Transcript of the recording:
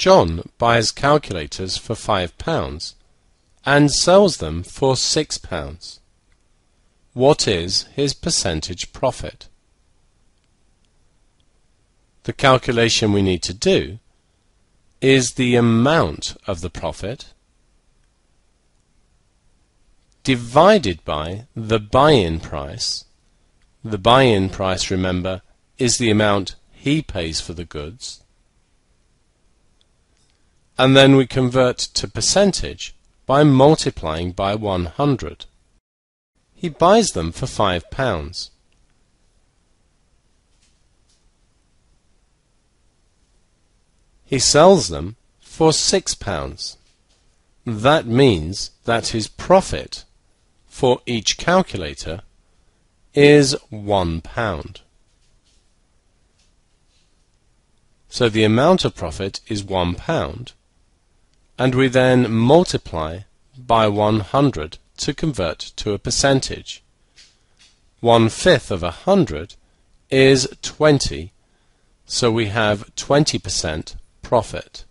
John buys calculators for £5 and sells them for £6. What is his percentage profit? The calculation we need to do is the amount of the profit divided by the buy-in price. The buy-in price, remember, is the amount he pays for the goods. And then we convert to percentage by multiplying by 100. He buys them for £5. He sells them for £6. That means that his profit for each calculator is £1. So the amount of profit is £1, and we then multiply by 100 to convert to a percentage. 1/5 of 100 is 20, so we have 20% profit.